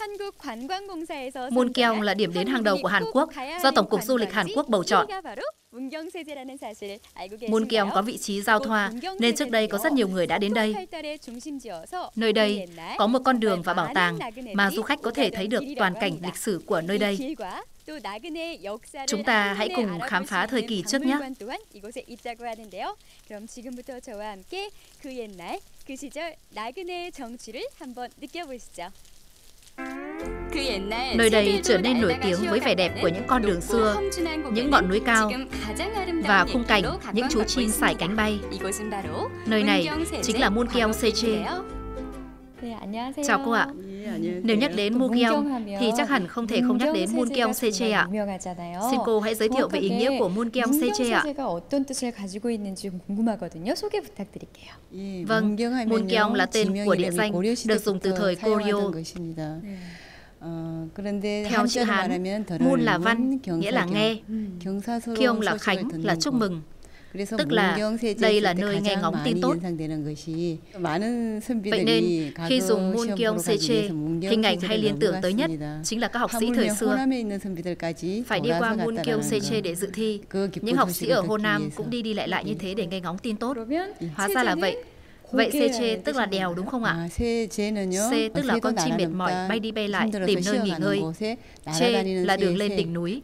Munkeong là điểm đến hàng đầu của Hàn Quốc do Tổng cục Du lịch Hàn Quốc bầu chọn. Munkeong có vị trí giao thoa nên trước đây có rất nhiều người đã đến đây. Nơi đây có một con đường và bảo tàng mà du khách có thể thấy được toàn cảnh lịch sử của nơi đây. Chúng ta hãy cùng khám phá thời kỳ trước nhé. Nơi đây trở nên nổi tiếng với vẻ đẹp của những con đường xưa, những ngọn núi cao và khung cảnh những chú chim sải cánh bay. Nơi này chính là Munkeong Seche. Chào cô ạ. Nếu nhắc đến Munkeong thì chắc hẳn không thể không nhắc đến Munkeong Seche ạ. Xin cô hãy giới thiệu về ý nghĩa của Munkeong Seche ạ. Vâng, Munkeong là tên của địa danh được dùng từ thời Goryeo. Theo chữ Hán, Mun là văn, nghĩa là nghe. Keong là khánh, là chúc mừng. Tức là đây là nơi nghe ngóng tin tốt. Vậy nên khi dùng Munkeong Seche, hình ảnh hay liên tưởng tới nhất chính là các học sĩ thời xưa. Phải đi qua Munkeong Seche để dự thi. Những học sĩ ở Hồ Nam cũng đi lại như thế để nghe ngóng tin tốt. Hóa ra là vậy. Vậy Seche tức là đèo đúng không ạ? Se tức là con chim mệt mỏi bay đi bay lại tìm nơi nghỉ ngơi. Che là đường lên đỉnh núi.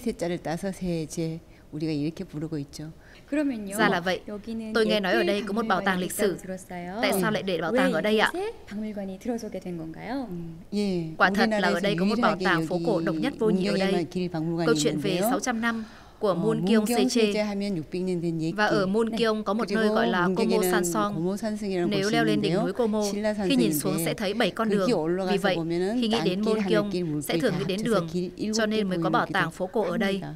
Ra là vậy. Tôi nghe nói ở đây có một bảo tàng lịch sử. Tại sao lại để bảo tàng ở đây ạ? Quả thật là ở đây có một bảo tàng phố cổ độc nhất vô nhị ở đây. Câu chuyện về 600 năm của Munkeong Seche. Và ở Munkeong có một nơi gọi là Como Sansong. Nếu leo lên đỉnh núi Como, khi nhìn xuống sẽ thấy 7 con đường. Vì vậy, khi nghĩ đến Munkeong sẽ thường nghĩ đến đường, cho nên mới có bảo tàng phố cổ ở đây.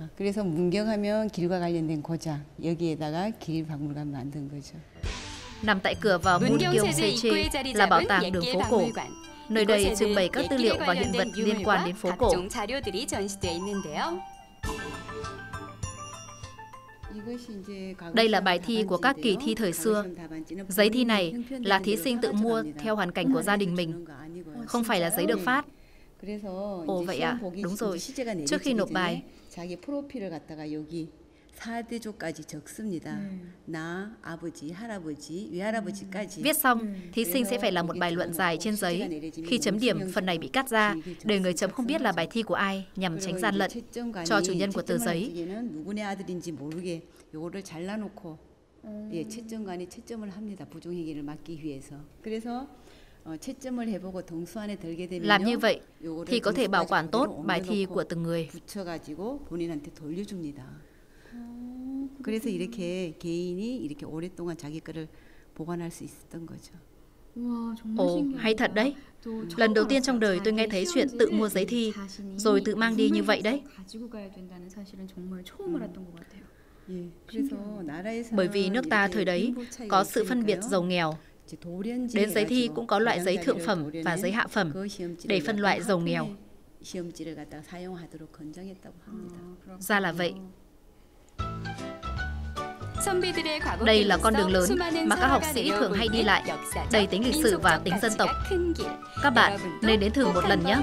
Nằm tại cửa vào Munkeong Seche là bảo tàng đường phố cổ. Nơi đây trưng bày các tư liệu và hiện vật liên quan đến phố cổ. Đây là bài thi của các kỳ thi thời xưa. Giấy thi này là thí sinh tự mua theo hoàn cảnh của gia đình mình, không phải là giấy được phát. Ồ vậy ạ, đúng rồi. Trước khi nộp bài, viết xong, thí sinh sẽ phải làm một bài luận dài trên giấy. Khi chấm điểm, phần này bị cắt ra để người chấm không biết là bài thi của ai, nhằm tránh gian lận cho chủ nhân của tờ giấy. Làm như vậy thì có thể bảo quản tốt bài thi của từng người. 그래서 이렇게 개인이 이렇게 오랫동안 자기 거를 보관할 수 있었던 거죠. Ồ, hay thật đấy. Lần đầu tiên trong đời tôi nghe thấy chuyện tự mua giấy thi rồi tự mang đi như vậy đấy. Bởi vì nước ta thời đấy có sự phân biệt giàu nghèo. Đến giấy thi cũng có loại giấy thượng phẩm và giấy hạ phẩm để phân loại giàu nghèo. Ra là vậy. Đây là con đường lớn mà các học sĩ thường hay đi lại, đầy tính lịch sử và tính dân tộc. Các bạn nên đến thử một lần nhé.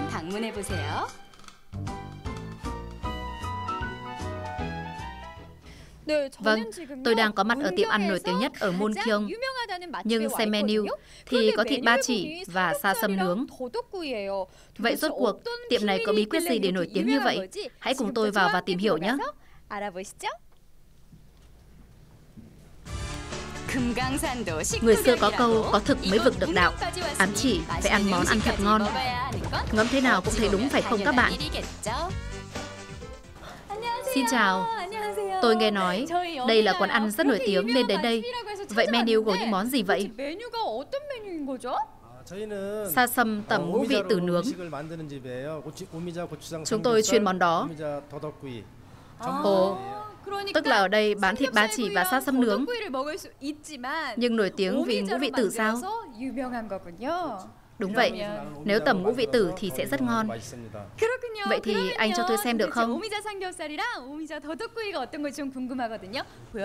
Vâng, tôi đang có mặt ở tiệm ăn nổi tiếng nhất ở Munkeong. Nhưng xem menu thì có thịt ba chỉ và sa sâm nướng. Vậy rốt cuộc, tiệm này có bí quyết gì để nổi tiếng như vậy? Hãy cùng tôi vào và tìm hiểu nhé. Người xưa có câu có thực mới vực được đạo, ám chỉ phải ăn món ăn thật ngon. Ngẫm thế nào cũng thấy đúng phải không các bạn? Xin chào. Tôi nghe nói đây là quán ăn rất nổi tiếng nên đến đây. Vậy menu gồm những món gì vậy? Sa sâm tẩm ngũ vị tử nướng. Chúng tôi chuyên món đó. Ồ, tức là ở đây bán thịt ba chỉ và sa sâm nướng. Nhưng nổi tiếng vì ngũ vị tử sao? Đúng vậy, nếu tẩm ngũ vị tử thì sẽ rất ngon. Vậy thì anh cho tôi xem được không?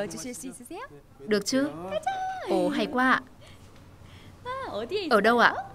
Được chứ? Ồ, hay quá ạ. Ở đâu ạ?